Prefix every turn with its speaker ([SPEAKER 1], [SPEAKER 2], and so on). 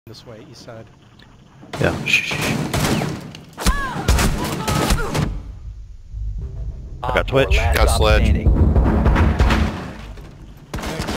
[SPEAKER 1] This way, east side.
[SPEAKER 2] Yeah, shh. I got Twitch.
[SPEAKER 3] Got Sledge.